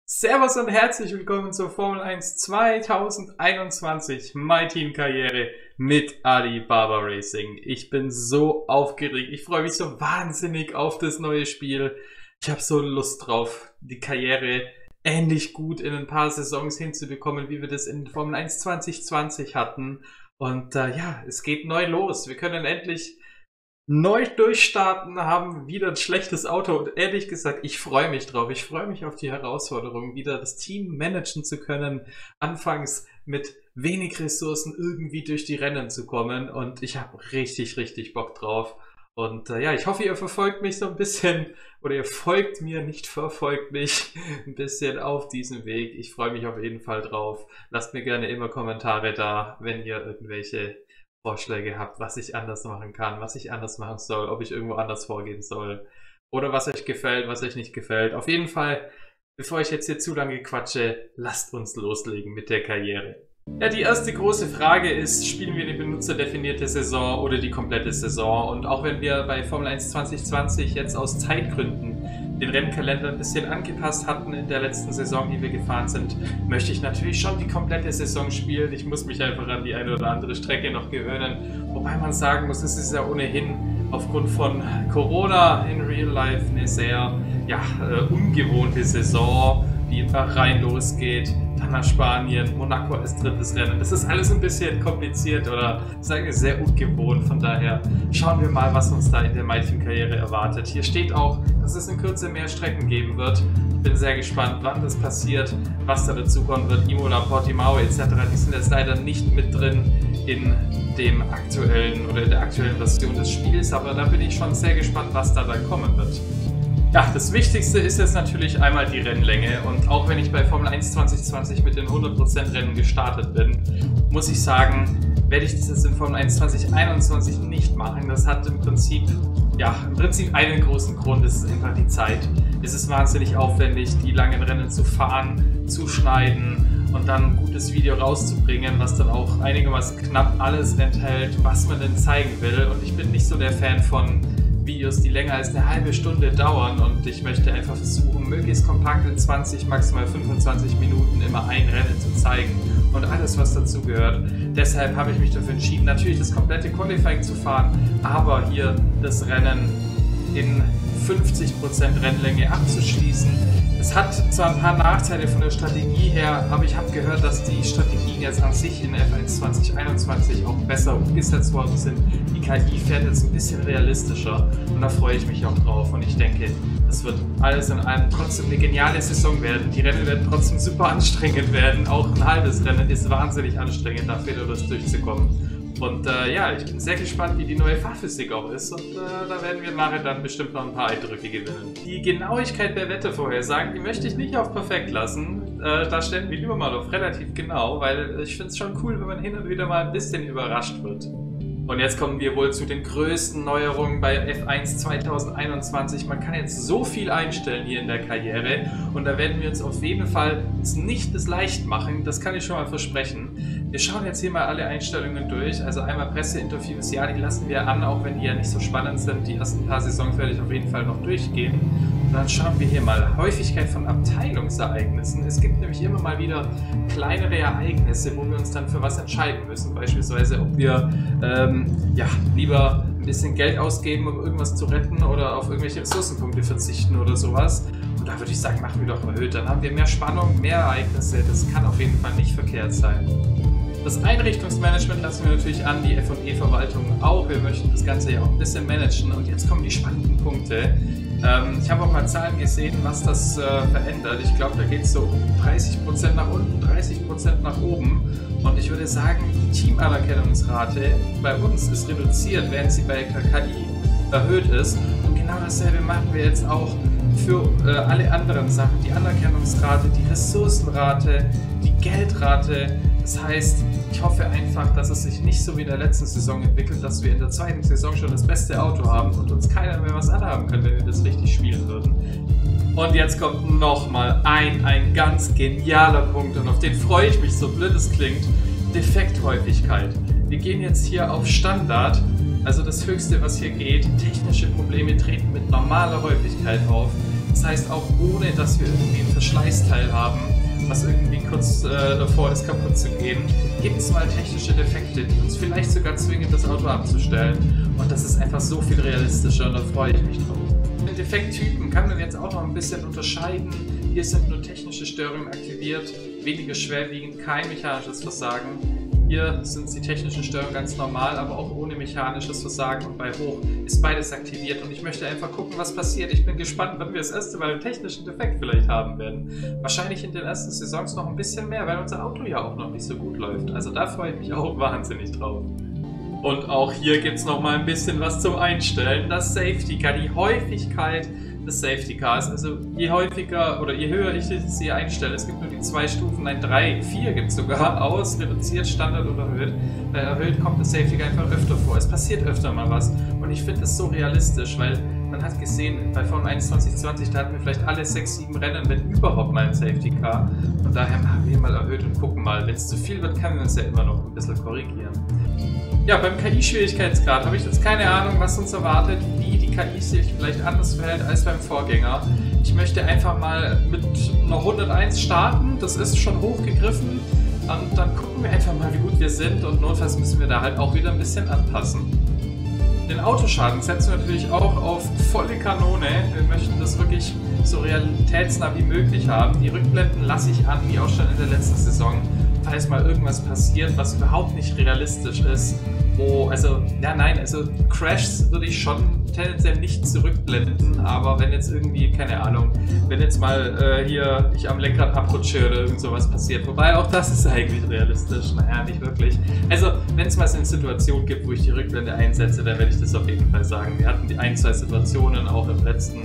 Servus und herzlich willkommen zur Formel 1 2021 My Team Karriere mit Alibaba Racing. Ich bin so aufgeregt, ich freue mich so wahnsinnig auf das neue Spiel. Ich habe so Lust drauf, die Karriere ähnlich gut in ein paar Saisons hinzubekommen, wie wir das in Formel 1 2020 hatten. Und ja, es geht neu los. Wir können endlich neu durchstarten, haben wieder ein schlechtes Auto und ehrlich gesagt, ich freue mich drauf. Ich freue mich auf die Herausforderung, wieder das Team managen zu können, anfangs mit wenig Ressourcen irgendwie durch die Rennen zu kommen und ich habe richtig Bock drauf. Und ja, ich hoffe, ihr verfolgt mich so ein bisschen oder ihr folgt mir, nicht verfolgt mich ein bisschen auf diesem Weg. Ich freue mich auf jeden Fall drauf. Lasst mir gerne immer Kommentare da, wenn ihr irgendwelche Vorschläge habt, was ich anders machen kann, was ich anders machen soll, ob ich irgendwo anders vorgehen soll oder was euch gefällt, was euch nicht gefällt. Auf jeden Fall, bevor ich jetzt hier zu lange quatsche, lasst uns loslegen mit der Karriere. Ja, die erste große Frage ist, spielen wir die benutzerdefinierte Saison oder die komplette Saison? Und auch wenn wir bei Formel 1 2020 jetzt aus Zeitgründen den Rennkalender ein bisschen angepasst hatten in der letzten Saison, die wir gefahren sind, möchte ich natürlich schon die komplette Saison spielen. Ich muss mich einfach an die eine oder andere Strecke noch gewöhnen. Wobei man sagen muss, es ist ja ohnehin aufgrund von Corona in Real Life eine sehr ungewohnte Saison, die in Bahrain losgeht, dann nach Spanien, Monaco als drittes Rennen. Das ist alles ein bisschen kompliziert oder sagen wir sehr ungewohnt. Von daher schauen wir mal, was uns da in der My Team Karriere erwartet. Hier steht auch, dass es in Kürze mehr Strecken geben wird. Ich bin sehr gespannt, wann das passiert, was da dazu kommen wird. Imola, Portimao etc. Die sind jetzt leider nicht mit drin in dem aktuellen oder in der aktuellen Version des Spiels, aber da bin ich schon sehr gespannt, was da dann kommen wird. Ja, das Wichtigste ist jetzt natürlich einmal die Rennlänge und auch wenn ich bei Formel 1 2020 mit den 100% Rennen gestartet bin, muss ich sagen, werde ich das jetzt in Formel 1 2021 nicht machen. Das hat im Prinzip einen großen Grund, das ist einfach die Zeit. Es ist wahnsinnig aufwendig, die langen Rennen zu fahren, zu schneiden und dann ein gutes Video rauszubringen, was dann auch einigermaßen knapp alles enthält, was man denn zeigen will. Und ich bin nicht so der Fan von Videos, die länger als eine halbe Stunde dauern und ich möchte einfach versuchen, möglichst kompakt in 20, maximal 25 Minuten immer ein Rennen zu zeigen und alles, was dazu gehört. Deshalb habe ich mich dafür entschieden, natürlich das komplette Qualifying zu fahren, aber hier das Rennen in 50% Rennlänge abzuschließen. Es hat zwar ein paar Nachteile von der Strategie her, aber ich habe gehört, dass die Strategien jetzt an sich in F1 2021 auch besser umgesetzt worden sind. Die KI fährt jetzt ein bisschen realistischer und da freue ich mich auch drauf und ich denke, das wird alles in allem trotzdem eine geniale Saison werden. Die Rennen werden trotzdem super anstrengend werden, auch ein halbes Rennen ist wahnsinnig anstrengend, dafür das durchzukommen. Und ja, ich bin sehr gespannt, wie die neue Fahrphysik auch ist und da werden wir nachher dann bestimmt noch ein paar Eindrücke gewinnen. Die Genauigkeit der Wettervorhersagen, die möchte ich nicht auf perfekt lassen. Da stellen wir lieber mal auf relativ genau, weil ich finde es schon cool, wenn man hin und wieder mal ein bisschen überrascht wird. Und jetzt kommen wir wohl zu den größten Neuerungen bei F1 2021. Man kann jetzt so viel einstellen hier in der Karriere und da werden wir uns auf jeden Fall nicht das leicht machen, das kann ich schon mal versprechen. Wir schauen jetzt hier mal alle Einstellungen durch, also einmal Presseinterviews, ja, die lassen wir an, auch wenn die ja nicht so spannend sind. Die ersten paar Saisons werde ich auf jeden Fall noch durchgehen. Und dann schauen wir hier mal Häufigkeit von Abteilungsereignissen. Es gibt nämlich immer mal wieder kleinere Ereignisse, wo wir uns dann für was entscheiden müssen. Beispielsweise, ob wir lieber ein bisschen Geld ausgeben, um irgendwas zu retten oder auf irgendwelche Ressourcenpunkte verzichten oder sowas. Und da würde ich sagen, machen wir doch erhöht. Dann haben wir mehr Spannung, mehr Ereignisse. Das kann auf jeden Fall nicht verkehrt sein. Das Einrichtungsmanagement lassen wir natürlich an, die F&E-Verwaltung auch. Wir möchten das Ganze ja auch ein bisschen managen. Und jetzt kommen die spannenden Punkte. Ich habe auch mal Zahlen gesehen, was das verändert. Ich glaube, da geht es so um 30% nach unten, 30% nach oben. Und ich würde sagen, die Teamanerkennungsrate bei uns ist reduziert, während sie bei KI erhöht ist. Und genau dasselbe machen wir jetzt auch für alle anderen Sachen. Die Anerkennungsrate, die Ressourcenrate, die Geldrate. Das heißt, ich hoffe einfach, dass es sich nicht so wie in der letzten Saison entwickelt, dass wir in der zweiten Saison schon das beste Auto haben und uns keiner mehr was anhaben kann, wenn wir das richtig spielen würden. Und jetzt kommt nochmal ein ganz genialer Punkt und auf den freue ich mich, so blöd es klingt, Defekthäufigkeit. Wir gehen jetzt hier auf Standard, also das Höchste, was hier geht. Technische Probleme treten mit normaler Häufigkeit auf. Das heißt auch ohne, dass wir irgendwie ein Verschleißteil haben, was irgendwie kurz davor ist, kaputt zu gehen, gibt es mal technische Defekte, die uns vielleicht sogar zwingen, das Auto abzustellen. Und das ist einfach so viel realistischer und da freue ich mich drauf. Den Defekttypen kann man jetzt auch noch ein bisschen unterscheiden. Hier sind nur technische Störungen aktiviert, weniger schwerwiegend, kein mechanisches Versagen. Hier sind die technischen Störungen ganz normal, aber auch ohne mechanisches Versagen, und bei Hoch ist beides aktiviert und ich möchte einfach gucken, was passiert. Ich bin gespannt, wann wir das erste Mal einen technischen Defekt vielleicht haben werden. Wahrscheinlich in den ersten Saisons noch ein bisschen mehr, weil unser Auto ja auch noch nicht so gut läuft. Also da freue ich mich auch wahnsinnig drauf. Und auch hier gibt es noch mal ein bisschen was zum Einstellen. Das Safety Car, die Häufigkeit des Safety Cars. Also je häufiger oder je höher ich es hier einstelle, es gibt nur die 2 Stufen, nein 3, 4 gibt es sogar, aus, reduziert, Standard oder erhöht. Bei erhöht kommt das Safety Car einfach öfter vor. Es passiert öfter mal was und ich finde das so realistisch, weil man hat gesehen, bei Formel 1 2020, da hatten wir vielleicht alle 6, 7 Rennen, wenn überhaupt mal ein Safety Car. Und daher machen wir mal erhöht und gucken mal. Wenn es zu viel wird, kann man es ja immer noch ein bisschen korrigieren. Ja, beim KI-Schwierigkeitsgrad habe ich jetzt keine Ahnung, was uns erwartet, wie die KI sich vielleicht anders verhält als beim Vorgänger. Ich möchte einfach mal mit einer 101 starten, das ist schon hochgegriffen. Und dann gucken wir einfach mal, wie gut wir sind, und notfalls müssen wir da halt auch wieder ein bisschen anpassen. Den Autoschaden setzen wir natürlich auch auf volle Kanone. Wir möchten das wirklich so realitätsnah wie möglich haben. Die Rückblenden lasse ich an, wie auch schon in der letzten Saison. Falls mal irgendwas passiert, was überhaupt nicht realistisch ist, also Crashs würde ich schon tendenziell nicht zurückblenden, aber wenn jetzt irgendwie, keine Ahnung, wenn jetzt mal hier ich am Lenkrad abrutsche oder irgend sowas passiert, wobei auch das ist eigentlich realistisch, naja, nicht wirklich. Also, wenn es mal so eine Situation gibt, wo ich die Rückblende einsetze, dann werde ich das auf jeden Fall sagen. Wir hatten die 1, 2 Situationen auch im letzten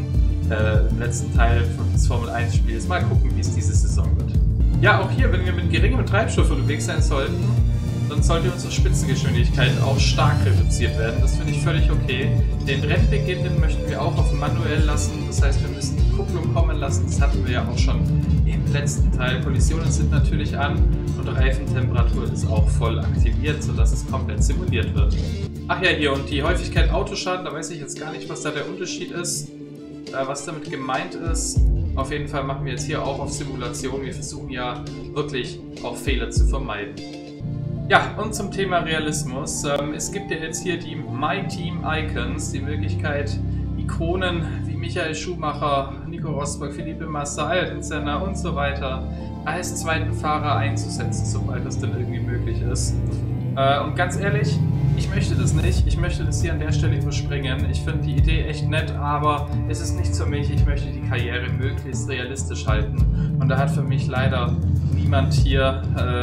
Teil des Formel 1 Spiels. Mal gucken, wie es diese Saison wird. Ja, auch hier, wenn wir mit geringem Treibstoff unterwegs sein sollten, dann sollte unsere Spitzengeschwindigkeit auch stark reduziert werden. Das finde ich völlig okay. Den Rennbeginn, den möchten wir auch auf manuell lassen. Das heißt, wir müssen die Kupplung kommen lassen. Das hatten wir ja auch schon im letzten Teil. Kollisionen sind natürlich an und Reifentemperatur ist auch voll aktiviert, sodass es komplett simuliert wird. Ach ja, hier, und die Häufigkeit Autoschaden, da weiß ich jetzt gar nicht, was da der Unterschied ist, was damit gemeint ist. Auf jeden Fall machen wir jetzt hier auch auf Simulation. Wir versuchen ja wirklich auch Fehler zu vermeiden. Ja, und zum Thema Realismus. Es gibt ja jetzt hier die My Team Icons, die Möglichkeit, Ikonen wie Michael Schumacher, Nico Rosberg, Felipe Massa, Ayrton Senna und so weiter als zweiten Fahrer einzusetzen, sobald das denn irgendwie möglich ist. Und ganz ehrlich, ich möchte das nicht. Ich möchte das hier an der Stelle überspringen. Ich finde die Idee echt nett, aber es ist nicht für mich. Ich möchte die Karriere möglichst realistisch halten. Und da hat für mich leider niemand hier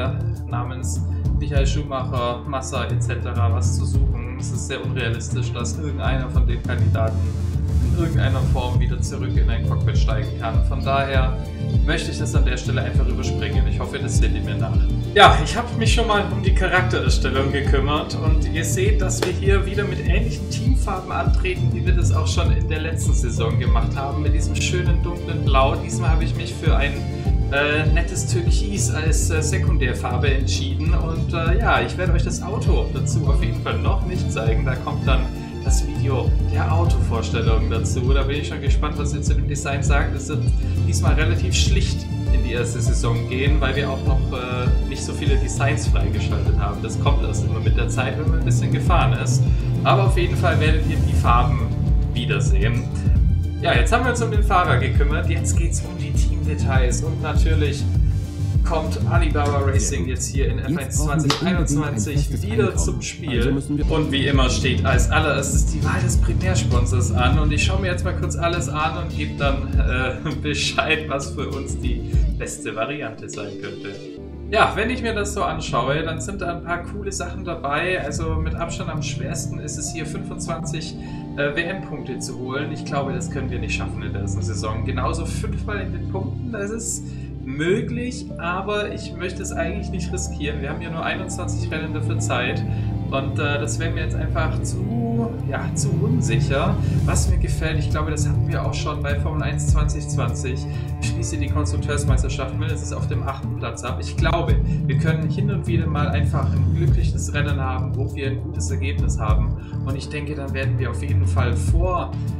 namens Michael Schumacher, Massa etc. was zu suchen. Es ist sehr unrealistisch, dass irgendeiner von den Kandidaten in irgendeiner Form wieder zurück in ein Cockpit steigen kann. Von daher möchte ich das an der Stelle einfach überspringen. Ich hoffe, das seht ihr mir nach. Ja, ich habe mich schon mal um die Charaktererstellung gekümmert und ihr seht, dass wir hier wieder mit ähnlichen Teamfarben antreten, wie wir das auch schon in der letzten Saison gemacht haben, mit diesem schönen dunklen Blau. Diesmal habe ich mich für ein nettes Türkis als Sekundärfarbe entschieden und ja, ich werde euch das Auto dazu auf jeden Fall noch nicht zeigen. Da kommt dann das Video der Autovorstellung dazu. Da bin ich schon gespannt, was ihr zu dem Design sagt. Es wird diesmal relativ schlicht in die erste Saison gehen, weil wir auch noch nicht so viele Designs freigeschaltet haben. Das kommt erst immer mit der Zeit, wenn man ein bisschen gefahren ist. Aber auf jeden Fall werdet ihr die Farben wiedersehen. Ja, jetzt haben wir uns um den Fahrer gekümmert. Jetzt geht es um die Teamdetails und natürlich kommt Alibaba Racing jetzt hier in F1 2021 wieder zum Spiel. Und wie immer steht als allererstes die Wahl des Primärsponsors an. Und ich schaue mir jetzt mal kurz alles an und gebe dann Bescheid, was für uns die beste Variante sein könnte. Ja, wenn ich mir das so anschaue, dann sind da ein paar coole Sachen dabei. Also mit Abstand am schwersten ist es hier 25 WM-Punkte zu holen. Ich glaube, das können wir nicht schaffen in der ersten Saison. Genauso 5-mal in den Punkten, das ist möglich, aber ich möchte es eigentlich nicht riskieren. Wir haben ja nur 21 Rennen dafür Zeit und das wäre mir jetzt einfach zu unsicher. Was mir gefällt, ich glaube, das hatten wir auch schon bei Formel 1 2020. Ich schließe die Konstrukteursmeisterschaft mindestens auf dem 8. Platz ab. Ich glaube, wir können hin und wieder mal einfach ein glückliches Rennen haben, wo wir ein gutes Ergebnis haben. Und ich denke, dann werden wir auf jeden Fall vor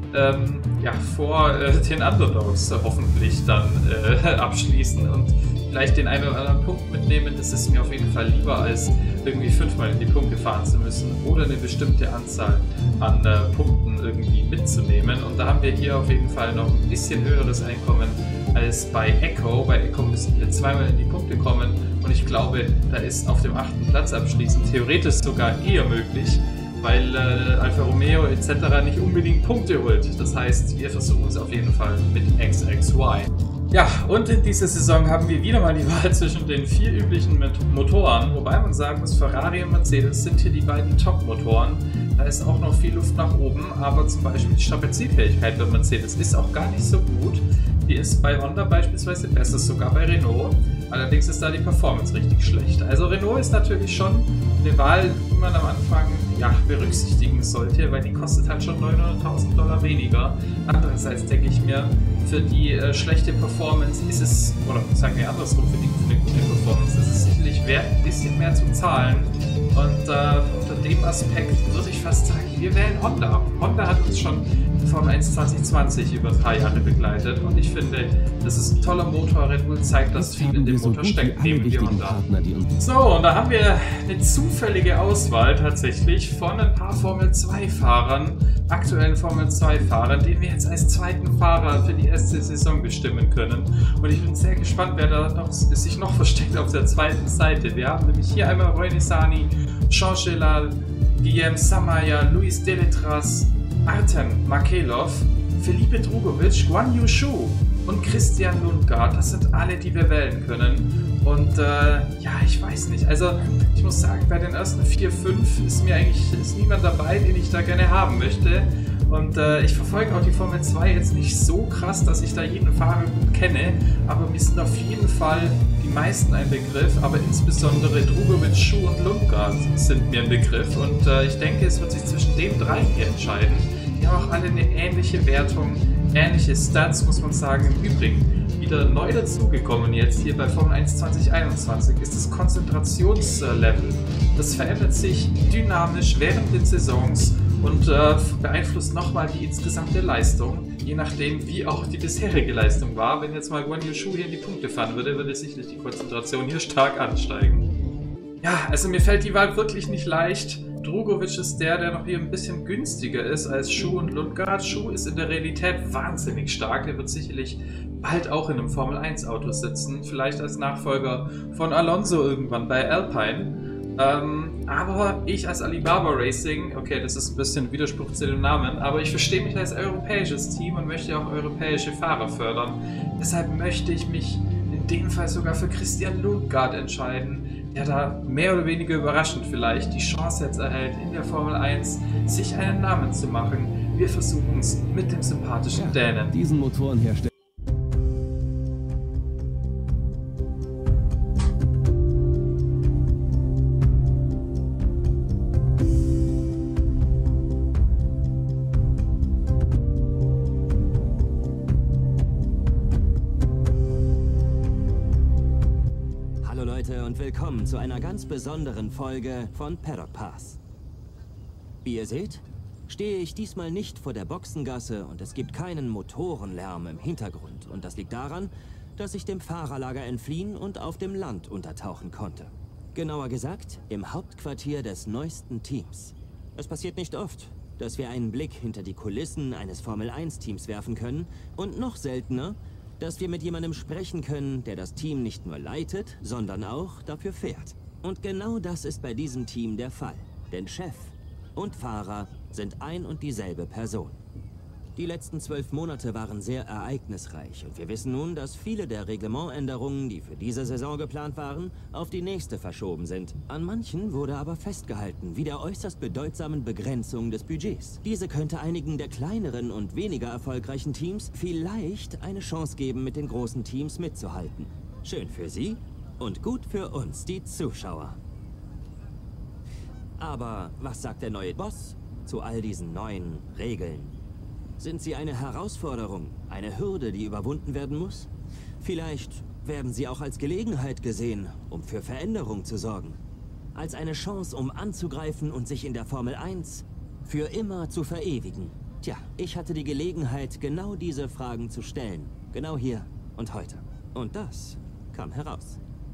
ja, vor den Underdogs hoffentlich dann abschließen und vielleicht den einen oder anderen Punkt mitnehmen. Das ist mir auf jeden Fall lieber, als irgendwie 5-mal in die Punkte fahren zu müssen oder eine bestimmte Anzahl an Punkten irgendwie mitzunehmen. Und da haben wir hier auf jeden Fall noch ein bisschen höheres Einkommen als bei Echo. Bei Echo müssen wir 2-mal in die Punkte kommen und ich glaube, da ist auf dem 8. Platz abschließen theoretisch sogar eher möglich, weil Alfa Romeo etc. nicht unbedingt Punkte holt. Das heißt, wir versuchen es auf jeden Fall mit XXY. Ja, und in dieser Saison haben wir wieder mal die Wahl zwischen den 4 üblichen Motoren, wobei man sagen muss, Ferrari und Mercedes sind hier die beiden Top-Motoren. Da ist auch noch viel Luft nach oben, aber zum Beispiel die Strapazierfähigkeit bei Mercedes ist auch gar nicht so gut. Die ist bei Honda beispielsweise besser, sogar bei Renault. Allerdings ist da die Performance richtig schlecht. Also Renault ist natürlich schon eine Wahl, die man am Anfang berücksichtigen sollte, weil die kostet halt schon $900.000 weniger. Andererseits denke ich mir, für die schlechte Performance ist es, oder sagen wir andersrum, für eine gute Performance ist es sicherlich wert, ein bisschen mehr zu zahlen. Und unter dem Aspekt würde ich fast sagen, wir wählen Honda. Honda hat uns schon Formel 1 2020 über 3 Jahre begleitet und ich finde, das ist ein toller Motor. Red Bull zeigt, dass viel in dem Motor steckt, nehmen wir Honda. So, und da haben wir eine zufällige Auswahl tatsächlich von ein paar Formel 2 Fahrern, aktuellen Formel 2 Fahrern, den wir jetzt als zweiten Fahrer für die erste Saison bestimmen können. Und ich bin sehr gespannt, wer da sich noch versteckt auf der zweiten Seite. Wir haben nämlich hier einmal Roy Nissany, Jean Gelal, Guillaume Samaya, Luis Deletras, Artem Markelov, Felipe Drugovich, Guan Yu Shu und Christian Lundgaard. Das sind alle, die wir wählen können. Und ja, ich weiß nicht. Also ich muss sagen, bei den ersten 4, 5 ist niemand dabei, den ich da gerne haben möchte. Und ich verfolge auch die Formel 2 jetzt nicht so krass, dass ich da jeden Fahrer gut kenne. Aber mir sind auf jeden Fall die meisten ein Begriff. Aber insbesondere Drugovich, Shu und Lundgaard sind mir ein Begriff. Und ich denke, es wird sich zwischen den 3 hier entscheiden. Die haben auch alle eine ähnliche Wertung, ähnliche Stats, muss man sagen. Im Übrigen, wieder neu dazugekommen jetzt hier bei Formel 1 2021 ist das Konzentrationslevel. Das verändert sich dynamisch während den Saisons und beeinflusst nochmal die insgesamte Leistung, je nachdem wie auch die bisherige Leistung war. Wenn jetzt mal Guan Yu Shu hier in die Punkte fahren würde, würde sicherlich die Konzentration hier stark ansteigen. Ja, also mir fällt die Wahl wirklich nicht leicht. Drugovich ist der noch hier ein bisschen günstiger ist als Shu und Lundgaard. Shu ist in der Realität wahnsinnig stark. Der wird sicherlich bald auch in einem Formel 1 Auto sitzen. Vielleicht als Nachfolger von Alonso irgendwann bei Alpine. Aber ich als Alibaba Racing, okay, das ist ein bisschen Widerspruch zu dem Namen, aber ich verstehe mich als europäisches Team und möchte auch europäische Fahrer fördern. Deshalb möchte ich mich in dem Fall sogar für Christian Lundgaard entscheiden, der da mehr oder weniger überraschend vielleicht die Chance jetzt erhält, in der Formel 1 sich einen Namen zu machen. Wir versuchen es mit dem sympathischen Dänen. Diesen Motorenhersteller. Und willkommen zu einer ganz besonderen Folge von Paddock Pass. Wie ihr seht, stehe ich diesmal nicht vor der Boxengasse und es gibt keinen Motorenlärm im Hintergrund. Und das liegt daran, dass ich dem Fahrerlager entfliehen und auf dem Land untertauchen konnte. Genauer gesagt, im Hauptquartier des neuesten Teams. Es passiert nicht oft, dass wir einen Blick hinter die Kulissen eines Formel-1-Teams werfen können und noch seltener, dass wir mit jemandem sprechen können, der das Team nicht nur leitet, sondern auch dafür fährt. Und genau das ist bei diesem Team der Fall. Denn Chef und Fahrer sind ein und dieselbe Person. Die letzten 12 Monate waren sehr ereignisreich und wir wissen nun, dass viele der Reglementänderungen, die für diese Saison geplant waren, auf die nächste verschoben sind. An manchen wurde aber festgehalten, wie der äußerst bedeutsamen Begrenzung des Budgets. Diese könnte einigen der kleineren und weniger erfolgreichen Teams vielleicht eine Chance geben, mit den großen Teams mitzuhalten. Schön für sie und gut für uns, die Zuschauer. Aber was sagt der neue Boss zu all diesen neuen Regeln? Sind sie eine Herausforderung, eine Hürde, die überwunden werden muss? Vielleicht werden sie auch als Gelegenheit gesehen, um für Veränderung zu sorgen. Als eine Chance, um anzugreifen und sich in der Formel 1 für immer zu verewigen. Tja, ich hatte die Gelegenheit, genau diese Fragen zu stellen. Genau hier und heute. Und das kam heraus.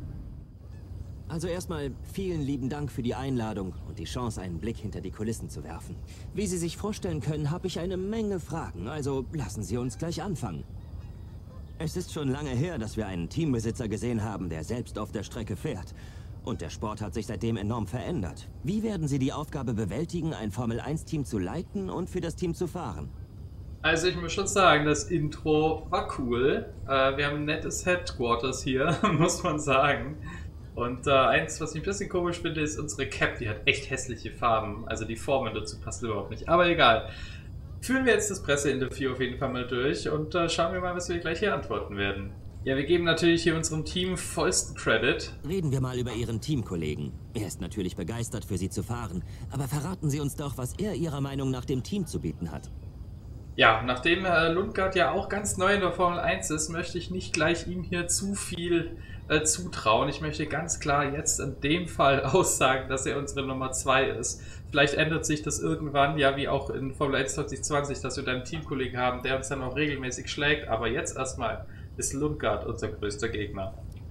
Also erstmal vielen lieben Dank für die Einladung und die Chance, einen Blick hinter die Kulissen zu werfen. Wie Sie sich vorstellen können, habe ich eine Menge Fragen, also lassen Sie uns gleich anfangen. Es ist schon lange her, dass wir einen Teambesitzer gesehen haben, der selbst auf der Strecke fährt. Und der Sport hat sich seitdem enorm verändert. Wie werden Sie die Aufgabe bewältigen, ein Formel-1-Team zu leiten und für das Team zu fahren? Also ich muss schon sagen, das Intro war cool. Wir haben ein nettes Headquarters hier, muss man sagen. Und eins, was ich ein bisschen komisch finde, ist unsere Cap. Die hat echt hässliche Farben. Also die Formen dazu passen überhaupt nicht. Aber egal. Führen wir jetzt das Presseinterview auf jeden Fall mal durch und schauen wir mal, was wir gleich hier antworten werden. Ja, wir geben natürlich hier unserem Team vollsten Credit. Reden wir mal über Ihren Teamkollegen. Er ist natürlich begeistert, für Sie zu fahren. Aber verraten Sie uns doch, was er Ihrer Meinung nach dem Team zu bieten hat. Ja, nachdem Lundgaard ja auch ganz neu in der Formel 1 ist, möchte ich nicht gleich ihm hier zu viel zutrauen. Ich möchte ganz klar jetzt in dem Fall aussagen, dass er unsere Nummer 2 ist. Vielleicht ändert sich das irgendwann, ja wie auch in Formel 1 2020, dass wir da einen Teamkollegen haben, der uns dann auch regelmäßig schlägt. Aber jetzt erstmal ist Lundgaard unser größter Gegner.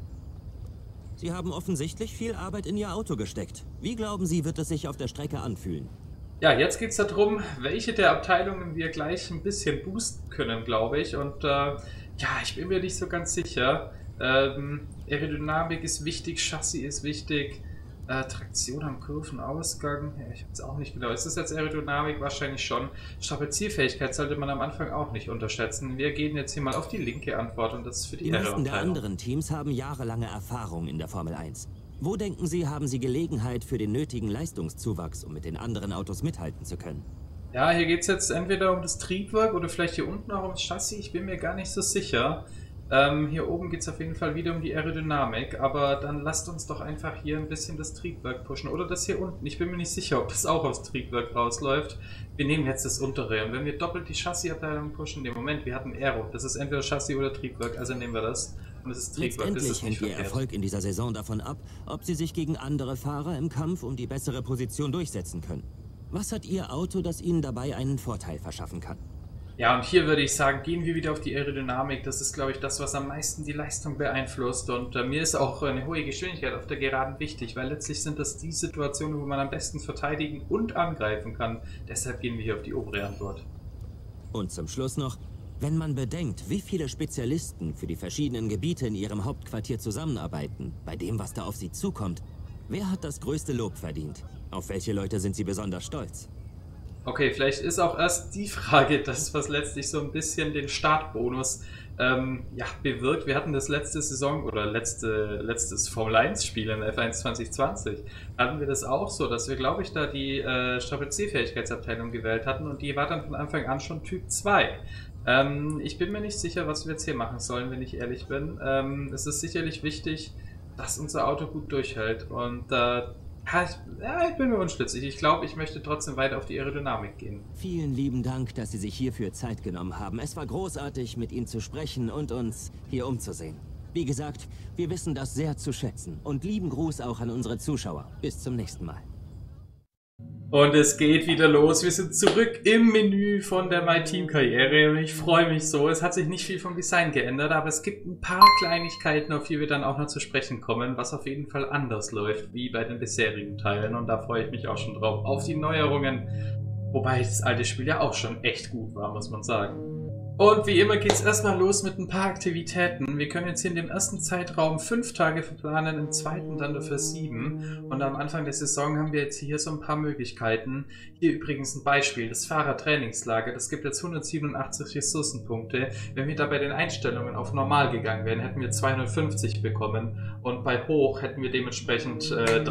Sie haben offensichtlich viel Arbeit in Ihr Auto gesteckt. Wie glauben Sie, wird es sich auf der Strecke anfühlen? Ja, jetzt geht es darum, welche der Abteilungen wir gleich ein bisschen boosten können, glaube ich. Und ja, ich bin mir nicht so ganz sicher. Aerodynamik ist wichtig, Chassis ist wichtig, Traktion am Kurvenausgang, ja, ich weiß auch nicht genau. Ist das jetzt Aerodynamik? Wahrscheinlich schon. Stabilisierfähigkeit sollte man am Anfang auch nicht unterschätzen. Wir gehen jetzt hier mal auf die linke Antwort und das ist für die meisten der anderen Teams haben jahrelange Erfahrung in der Formel 1. Wo denken Sie, haben Sie Gelegenheit für den nötigen Leistungszuwachs, um mit den anderen Autos mithalten zu können? Ja, hier geht es jetzt entweder um das Triebwerk oder vielleicht hier unten auch ums Chassis. Ich bin mir gar nicht so sicher. Hier oben geht es auf jeden Fall wieder um die Aerodynamik, aber dann lasst uns doch einfach hier ein bisschen das Triebwerk pushen. Oder das hier unten. Ich bin mir nicht sicher, ob das auch aufs Triebwerk rausläuft. Wir nehmen jetzt das untere. Und wenn wir doppelt die Chassisabteilung pushen, im Moment, wir hatten Aero. Das ist entweder Chassis oder Triebwerk, also nehmen wir das. Und das ist Triebwerk. Letztendlich hängt Ihr Erfolg in dieser Saison davon ab, ob Sie sich gegen andere Fahrer im Kampf um die bessere Position durchsetzen können. Was hat Ihr Auto, das Ihnen dabei einen Vorteil verschaffen kann? Ja, und hier würde ich sagen, gehen wir wieder auf die Aerodynamik. Das ist, glaube ich, das, was am meisten die Leistung beeinflusst. Und mir ist auch eine hohe Geschwindigkeit auf der Geraden wichtig, weil letztlich sind das die Situationen, wo man am besten verteidigen und angreifen kann. Deshalb gehen wir hier auf die obere Antwort. Und zum Schluss noch, wenn man bedenkt, wie viele Spezialisten für die verschiedenen Gebiete in Ihrem Hauptquartier zusammenarbeiten, bei dem, was da auf Sie zukommt, wer hat das größte Lob verdient? Auf welche Leute sind Sie besonders stolz? Okay, vielleicht ist auch erst die Frage das, was letztlich so ein bisschen den Startbonus ja, bewirkt. Wir hatten das letzte Saison oder letztes Formel 1 Spiel in F1 2020. Hatten wir das auch so, dass wir, glaube ich, da die Stabilisierfähigkeitsabteilung gewählt hatten und die war dann von Anfang an schon Typ 2. Ich bin mir nicht sicher, was wir jetzt hier machen sollen, wenn ich ehrlich bin. Es ist sicherlich wichtig, dass unser Auto gut durchhält und ich bin mir unschlüssig. Ich glaube, ich möchte trotzdem weiter auf die Aerodynamik gehen. Vielen lieben Dank, dass Sie sich hierfür Zeit genommen haben. Es war großartig, mit Ihnen zu sprechen und uns hier umzusehen. Wie gesagt, wir wissen das sehr zu schätzen. Und lieben Gruß auch an unsere Zuschauer. Bis zum nächsten Mal. Und es geht wieder los. Wir sind zurück im Menü von der MyTeam-Karriere und ich freue mich so. Es hat sich nicht viel vom Design geändert, aber es gibt ein paar Kleinigkeiten, auf die wir dann auch noch zu sprechen kommen, was auf jeden Fall anders läuft, wie bei den bisherigen Teilen. Und da freue ich mich auch schon drauf, auf die Neuerungen. Wobei das alte Spiel ja auch schon echt gut war, muss man sagen. Und wie immer geht es erstmal los mit ein paar Aktivitäten. Wir können jetzt hier in dem ersten Zeitraum 5 Tage verplanen, im zweiten dann dafür 7. Und am Anfang der Saison haben wir jetzt hier so ein paar Möglichkeiten. Hier übrigens ein Beispiel, das Fahrertrainingslager. Das gibt jetzt 187 Ressourcenpunkte. Wenn wir da bei den Einstellungen auf Normal gegangen wären, hätten wir 250 bekommen. Und bei Hoch hätten wir dementsprechend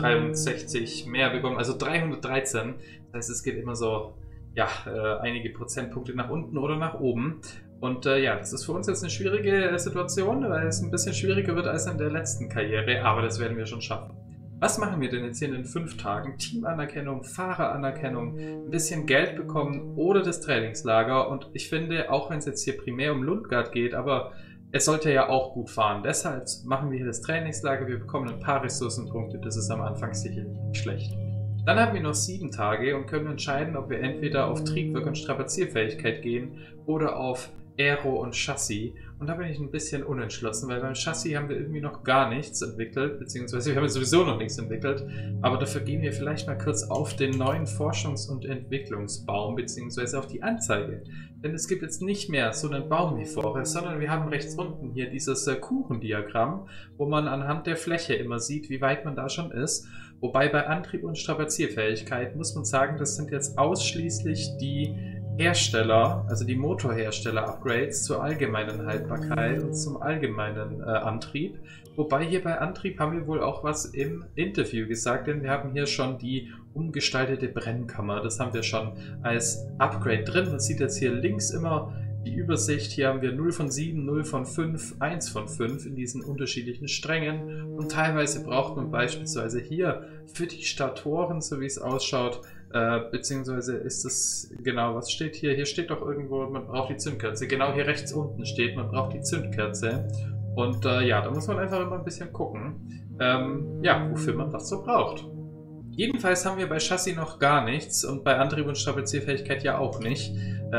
63 mehr bekommen, also 313. Das heißt, es geht immer so... ja, einige Prozentpunkte nach unten oder nach oben. Und ja, das ist für uns jetzt eine schwierige Situation, weil es ein bisschen schwieriger wird als in der letzten Karriere, aber das werden wir schon schaffen. Was machen wir denn jetzt hier in den 5 Tagen? Teamanerkennung, Fahreranerkennung, ein bisschen Geld bekommen oder das Trainingslager. Und ich finde, auch wenn es jetzt hier primär um Lundgaard geht, aber es sollte ja auch gut fahren. Deshalb machen wir hier das Trainingslager, wir bekommen ein paar Ressourcenpunkte, das ist am Anfang sicherlich nicht schlecht. Dann haben wir noch 7 Tage und können entscheiden, ob wir entweder auf Triebwerk und Strapazierfähigkeit gehen oder auf Aero und Chassis. Und da bin ich ein bisschen unentschlossen, weil beim Chassis haben wir irgendwie noch gar nichts entwickelt, beziehungsweise wir haben sowieso noch nichts entwickelt. Aber dafür gehen wir vielleicht mal kurz auf den neuen Forschungs- und Entwicklungsbaum, beziehungsweise auf die Anzeige. Denn es gibt jetzt nicht mehr so einen Baum wie vorher, sondern wir haben rechts unten hier dieses Kuchendiagramm, wo man anhand der Fläche immer sieht, wie weit man da schon ist. Wobei bei Antrieb und Strapazierfähigkeit muss man sagen, das sind jetzt ausschließlich die Hersteller, also die Motorhersteller-Upgrades zur allgemeinen Haltbarkeit und zum allgemeinen Antrieb. Wobei hier bei Antrieb haben wir wohl auch was im Interview gesagt, denn wir haben hier schon die umgestaltete Brennkammer. Das haben wir schon als Upgrade drin. Man sieht jetzt hier links immer die Übersicht. Hier haben wir 0 von 7, 0 von 5, 1 von 5 in diesen unterschiedlichen Strängen. Und teilweise braucht man beispielsweise hier für die Statoren, so wie es ausschaut, beziehungsweise ist es, genau, was steht hier? Hier steht doch irgendwo, man braucht die Zündkerze. Genau hier rechts unten steht, man braucht die Zündkerze. Und ja, da muss man einfach immer ein bisschen gucken, ja, wofür man was so braucht. Jedenfalls haben wir bei Chassis noch gar nichts und bei Antrieb und Strapazierfähigkeit ja auch nicht.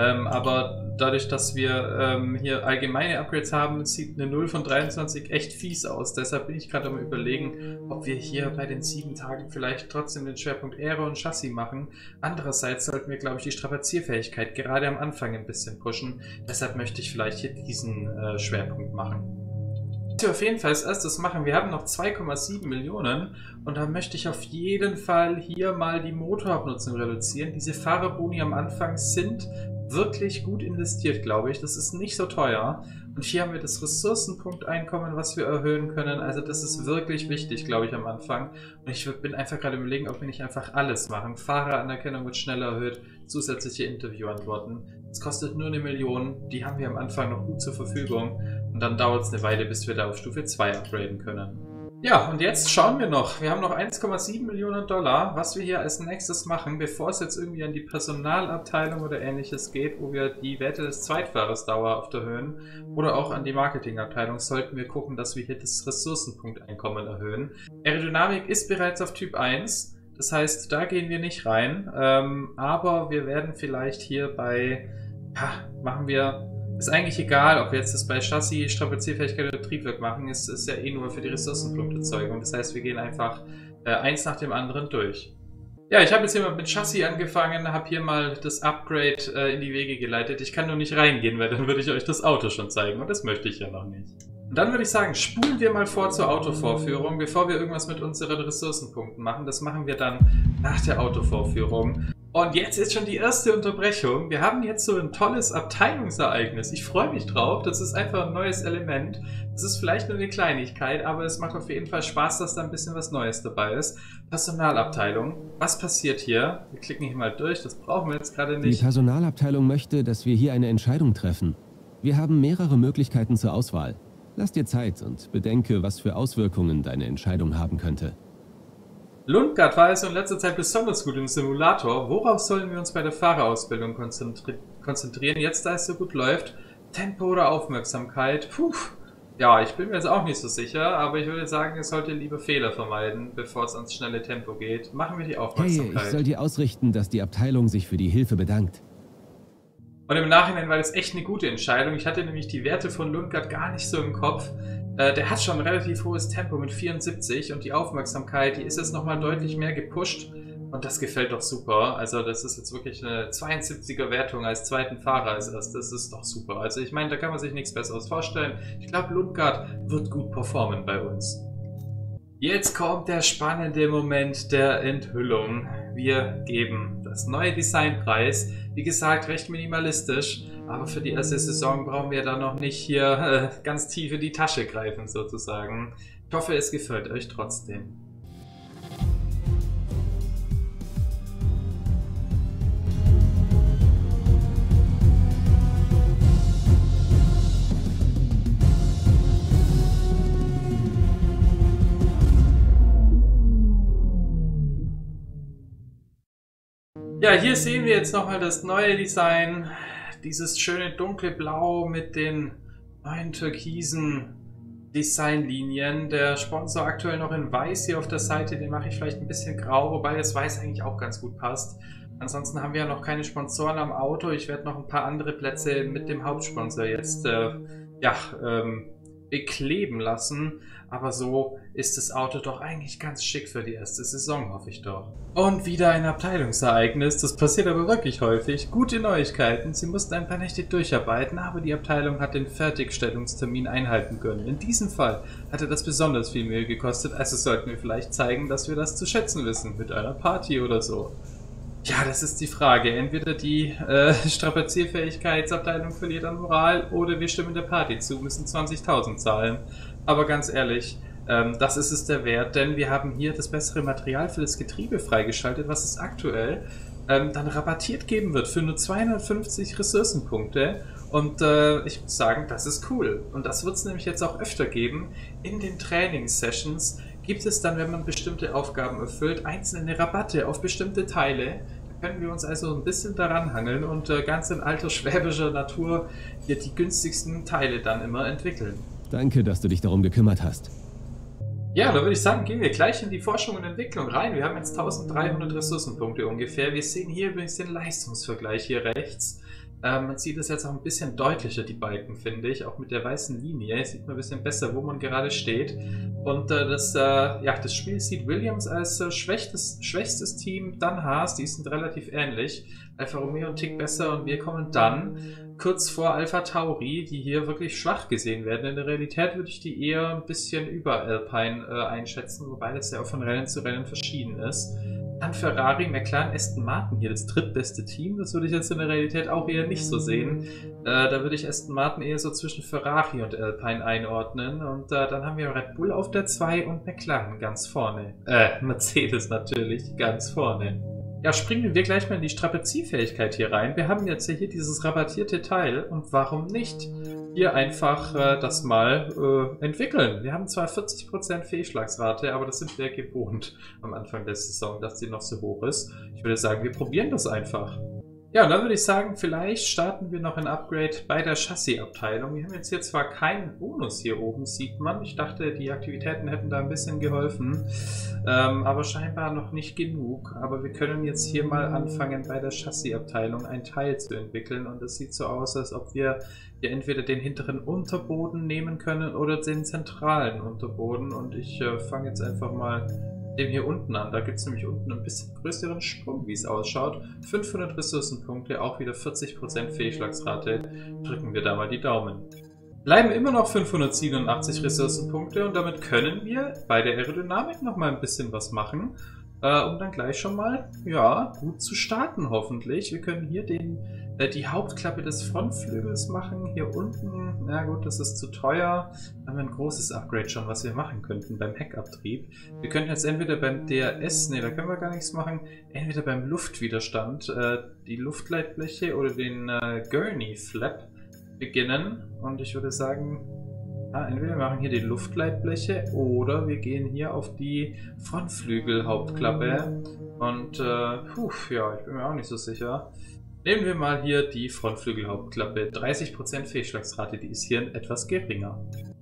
Aber dadurch, dass wir hier allgemeine Upgrades haben, sieht eine 0 von 23 echt fies aus. Deshalb bin ich gerade am Überlegen, ob wir hier bei den 7 Tagen vielleicht trotzdem den Schwerpunkt Aero und Chassis machen. Andererseits sollten wir, glaube ich, die Strapazierfähigkeit gerade am Anfang ein bisschen pushen. Deshalb möchte ich vielleicht hier diesen Schwerpunkt machen. Was wir auf jeden Fall als erstes machen, wir haben noch 2,7 Millionen und da möchte ich auf jeden Fall hier mal die Motorabnutzung reduzieren. Diese Fahrerboni am Anfang sind wirklich gut investiert, glaube ich. Das ist nicht so teuer. Und hier haben wir das Ressourcenpunkteinkommen, was wir erhöhen können. Also das ist wirklich wichtig, glaube ich, am Anfang. Und ich bin einfach gerade überlegen, ob wir nicht einfach alles machen. Fahreranerkennung wird schneller erhöht, zusätzliche Interviewantworten. Das kostet nur 1 Million. Die haben wir am Anfang noch gut zur Verfügung. Und dann dauert es eine Weile, bis wir da auf Stufe 2 upgraden können. Ja, und jetzt schauen wir noch. Wir haben noch 1,7 Millionen Dollar, was wir hier als nächstes machen, bevor es jetzt irgendwie an die Personalabteilung oder ähnliches geht, wo wir die Werte des Zweitfahrers dauerhaft erhöhen, oder auch an die Marketingabteilung, sollten wir gucken, dass wir hier das Ressourcenpunkteinkommen erhöhen. Aerodynamik ist bereits auf Typ 1, das heißt, da gehen wir nicht rein, aber wir werden vielleicht hier bei, ist eigentlich egal, ob wir jetzt das bei Chassis, Strapazierfähigkeit oder Triebwerk machen, ist ja eh nur für die Ressourcenpunkterzeugung. Das heißt, wir gehen einfach eins nach dem anderen durch. Ja, ich habe jetzt hier mal mit Chassis angefangen, habe hier mal das Upgrade in die Wege geleitet. Ich kann nur nicht reingehen, weil dann würde ich euch das Auto schon zeigen und das möchte ich ja noch nicht. Und dann würde ich sagen, spulen wir mal vor zur Autovorführung, bevor wir irgendwas mit unseren Ressourcenpunkten machen. Das machen wir dann nach der Autovorführung. Und jetzt ist schon die erste Unterbrechung. Wir haben jetzt so ein tolles Abteilungsereignis. Ich freue mich drauf. Das ist einfach ein neues Element. Das ist vielleicht nur eine Kleinigkeit, aber es macht auf jeden Fall Spaß, dass da ein bisschen was Neues dabei ist. Personalabteilung. Was passiert hier? Wir klicken hier mal durch. Das brauchen wir jetzt gerade nicht. Die Personalabteilung möchte, dass wir hier eine Entscheidung treffen. Wir haben mehrere Möglichkeiten zur Auswahl. Lass dir Zeit und bedenke, was für Auswirkungen deine Entscheidung haben könnte. Lundgaard war also in letzter Zeit besonders gut im Simulator. Worauf sollen wir uns bei der Fahrerausbildung konzentrieren? Jetzt, da es so gut läuft, Tempo oder Aufmerksamkeit? Puh, ja, ich bin mir jetzt auch nicht so sicher, aber ich würde sagen, es sollte lieber Fehler vermeiden, bevor es ans schnelle Tempo geht. Machen wir die Aufmerksamkeit. Hey, ich soll dir ausrichten, dass die Abteilung sich für die Hilfe bedankt. Und im Nachhinein war das echt eine gute Entscheidung. Ich hatte nämlich die Werte von Lundgaard gar nicht so im Kopf. Der hat schon ein relativ hohes Tempo mit 74 und die Aufmerksamkeit, die ist jetzt nochmal deutlich mehr gepusht und das gefällt doch super. Also das ist jetzt wirklich eine 72er Wertung als zweiten Fahrer als erstes. Das ist doch super. Also ich meine, da kann man sich nichts Besseres vorstellen. Ich glaube, Lundgaard wird gut performen bei uns. Jetzt kommt der spannende Moment der Enthüllung. Wir geben das neue Designpreis. Wie gesagt, recht minimalistisch. Aber für die erste Saison brauchen wir da noch nicht hier ganz tief in die Tasche greifen, sozusagen. Ich hoffe, es gefällt euch trotzdem. Ja, hier sehen wir jetzt nochmal das neue Design. Dieses schöne dunkle Blau mit den neuen türkisen Designlinien. Der Sponsor aktuell noch in weiß hier auf der Seite, den mache ich vielleicht ein bisschen grau, wobei das Weiß eigentlich auch ganz gut passt. Ansonsten haben wir ja noch keine Sponsoren am Auto. Ich werde noch ein paar andere Plätze mit dem Hauptsponsor jetzt bekleben lassen. Aber so ist das Auto doch eigentlich ganz schick für die erste Saison, hoffe ich doch. Und wieder ein Abteilungsereignis. Das passiert aber wirklich häufig. Gute Neuigkeiten. Sie mussten ein paar Nächte durcharbeiten, aber die Abteilung hat den Fertigstellungstermin einhalten können. In diesem Fall hatte das besonders viel Mühe gekostet, also sollten wir vielleicht zeigen, dass wir das zu schätzen wissen. Mit einer Party oder so. Ja, das ist die Frage. Entweder die Strapazierfähigkeitsabteilung verliert an Moral oder wir stimmen der Party zu, müssen 20.000 zahlen. Aber ganz ehrlich, das ist es der Wert, denn wir haben hier das bessere Material für das Getriebe freigeschaltet, was es aktuell dann rabattiert geben wird für nur 250 Ressourcenpunkte. Und ich muss sagen, das ist cool. Und das wird es nämlich jetzt auch öfter geben. In den Trainingssessions gibt es dann, wenn man bestimmte Aufgaben erfüllt, einzelne Rabatte auf bestimmte Teile. Da können wir uns also ein bisschen daran hangeln und ganz in alter schwäbischer Natur hier die günstigsten Teile dann immer entwickeln. Danke, dass du dich darum gekümmert hast. Ja, da würde ich sagen, gehen wir gleich in die Forschung und Entwicklung rein. Wir haben jetzt 1300 Ressourcenpunkte ungefähr. Wir sehen hier übrigens den Leistungsvergleich hier rechts. Man sieht es jetzt auch ein bisschen deutlicher, die Balken, finde ich. Auch mit der weißen Linie sieht man ein bisschen besser, wo man gerade steht. Und das Spiel sieht Williams als schwächstes Team, dann Haas, die sind relativ ähnlich. Alfa Romeo ein Tick besser und wir kommen dann kurz vor Alpha Tauri, die hier wirklich schwach gesehen werden. In der Realität würde ich die eher ein bisschen über Alpine einschätzen, wobei das ja auch von Rennen zu Rennen verschieden ist. Dann Ferrari, McLaren, Aston Martin hier das drittbeste Team. Das würde ich jetzt in der Realität auch eher nicht so sehen. Da würde ich Aston Martin eher so zwischen Ferrari und Alpine einordnen. Und dann haben wir Red Bull auf der 2 und McLaren ganz vorne. Mercedes natürlich ganz vorne. Ja, springen wir gleich mal in die Strapazierfähigkeit hier rein. Wir haben jetzt hier dieses rabattierte Teil und warum nicht hier einfach das mal entwickeln. Wir haben zwar 40% Fehlschlagsrate, aber das sind wir gewohnt am Anfang der Saison, dass die noch so hoch ist. Ich würde sagen, wir probieren das einfach. Ja, und dann würde ich sagen, vielleicht starten wir noch ein Upgrade bei der Chassisabteilung. Wir haben jetzt hier zwar keinen Bonus hier oben, sieht man. Ich dachte, die Aktivitäten hätten da ein bisschen geholfen, aber scheinbar noch nicht genug. Aber wir können jetzt hier mal anfangen, bei der Chassisabteilung ein Teil zu entwickeln. Und es sieht so aus, als ob wir hier entweder den hinteren Unterboden nehmen können oder den zentralen Unterboden. Und ich fange jetzt einfach mal dem hier unten an. Da gibt es nämlich unten ein bisschen größeren Sprung, wie es ausschaut. 500 Ressourcenpunkte, auch wieder 40% Fehlschlagsrate. Drücken wir da mal die Daumen. Bleiben immer noch 587 Ressourcenpunkte und damit können wir bei der Aerodynamik nochmal ein bisschen was machen, um dann gleich schon mal, ja, gut zu starten hoffentlich. Wir können hier die Hauptklappe des Frontflügels machen. Hier unten, na gut, das ist zu teuer. Da haben wir ein großes Upgrade schon, was wir machen könnten beim Heckabtrieb. Wir könnten jetzt entweder beim DRS, ne, da können wir gar nichts machen, entweder beim Luftwiderstand die Luftleitbleche oder den Gurney Flap beginnen. Und ich würde sagen, entweder wir machen hier die Luftleitbleche oder wir gehen hier auf die Frontflügel-Hauptklappe. Und, ja, ich bin mir auch nicht so sicher. Nehmen wir mal hier die Frontflügelhauptklappe. 30% Fehlschlagsrate, die ist hier etwas geringer.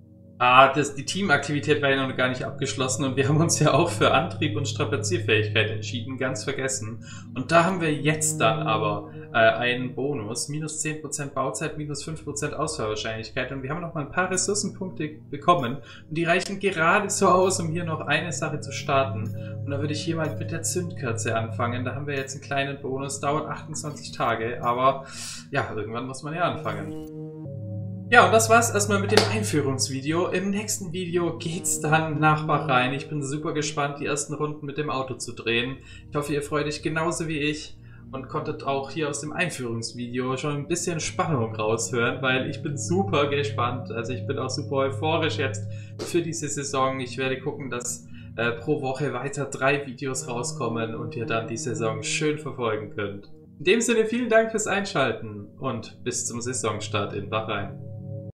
Die Teamaktivität war ja noch gar nicht abgeschlossen und wir haben uns ja auch für Antrieb und Strapazierfähigkeit entschieden, ganz vergessen. Und da haben wir jetzt dann aber einen Bonus, minus 10% Bauzeit, minus 5% Ausfallwahrscheinlichkeit und wir haben noch mal ein paar Ressourcenpunkte bekommen und die reichen gerade so aus, um hier noch eine Sache zu starten. Und da würde ich hier mal mit der Zündkerze anfangen, da haben wir jetzt einen kleinen Bonus, dauert 28 Tage, aber ja, irgendwann muss man ja anfangen. Ja, und das war's erstmal mit dem Einführungsvideo. Im nächsten Video geht's dann nach Bahrain. Ich bin super gespannt, die ersten Runden mit dem Auto zu drehen. Ich hoffe, ihr freut euch genauso wie ich und konntet auch hier aus dem Einführungsvideo schon ein bisschen Spannung raushören, weil ich bin super gespannt. Also ich bin auch super euphorisch jetzt für diese Saison. Ich werde gucken, dass pro Woche weiter 3 Videos rauskommen und ihr dann die Saison schön verfolgen könnt. In dem Sinne vielen Dank fürs Einschalten und bis zum Saisonstart in Bahrain.